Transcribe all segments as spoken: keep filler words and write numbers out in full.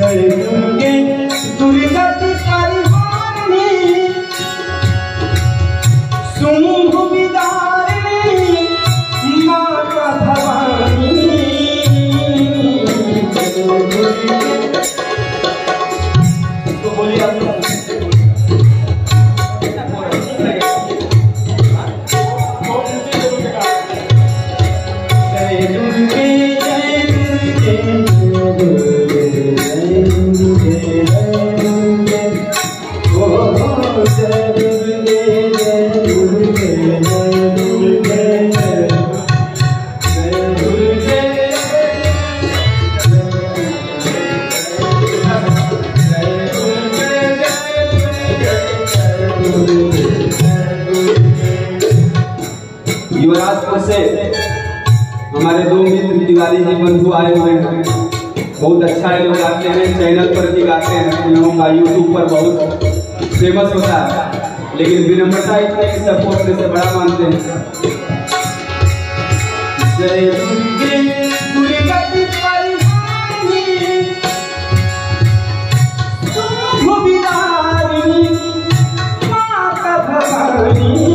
जय दुर्गे दुर्गति परिहारिणी शुंभ विदारिणी माता भवानी। तो बोलिए आप युवराजपुर से हमारे दो मित्र तिवारी जी बंधु आए हुए हैं। बहुत अच्छा ये लोग गाते हैं, चैनल पर भी गाते हैं, फिल्मों का यूट्यूब पर बहुत फेमस होता है, लेकिन विनम्रता इतने की सपोर्ट से बड़ा मानते हैं। जय दुर्गे दुर्गति परिहारिणी शुंभ विदारिणी माता भवानी।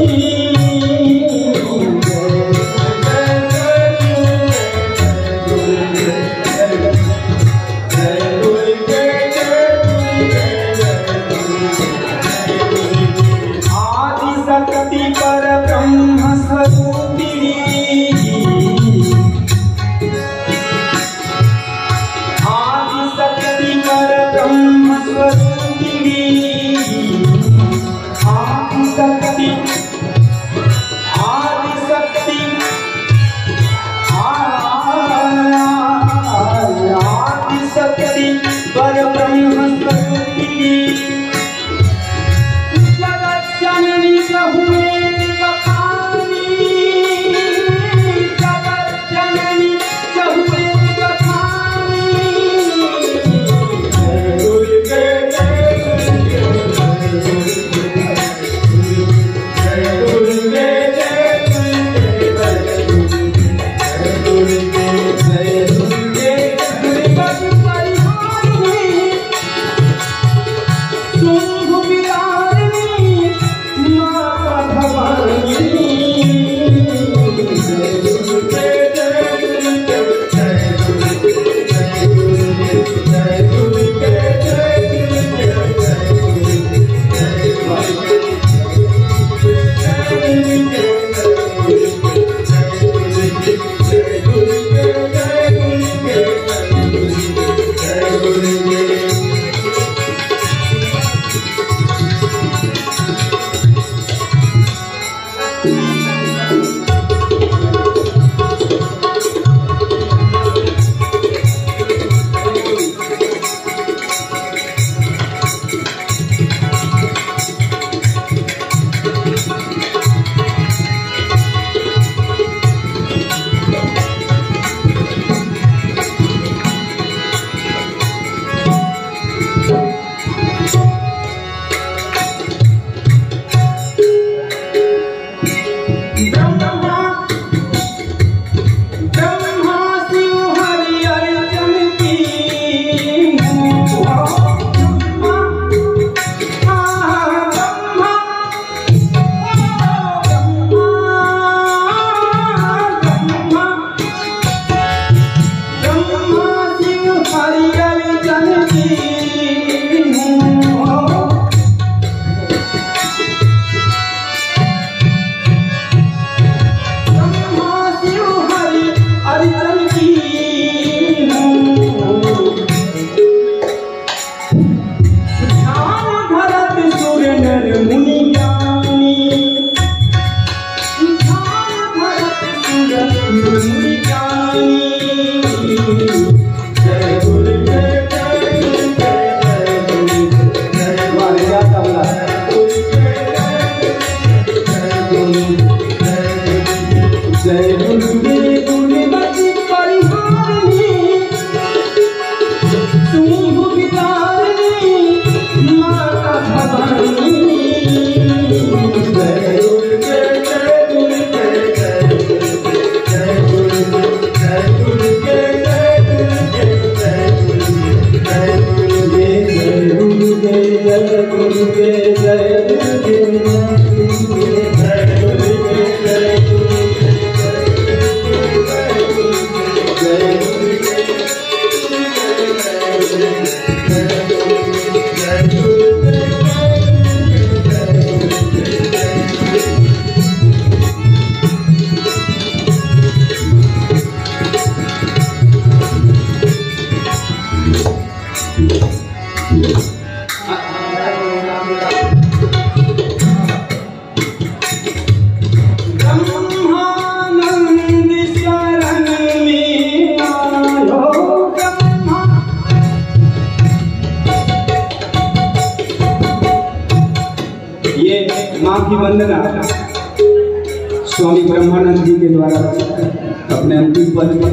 माँ की वंदना स्वामी ब्रह्मानंद जी के द्वारा अपने अंतिम पद में।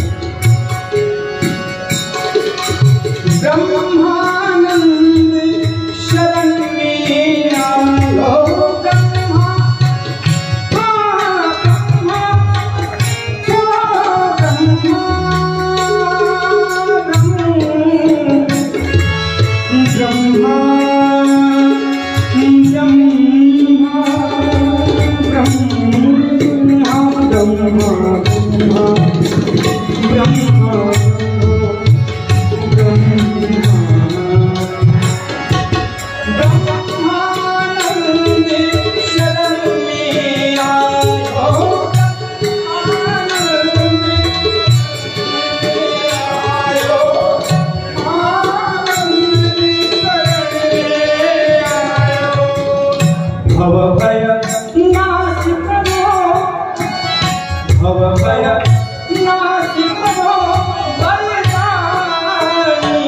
ब्रह्मानंद शरण में आओ ब्रह्मा, ब्रह्मा, ब्रह्मा, ब्रह्मा, भव भय नाश करो, भव भय नाश करो बलिदानी।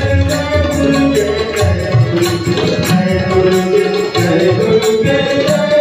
जय गुरु जय गुरु जय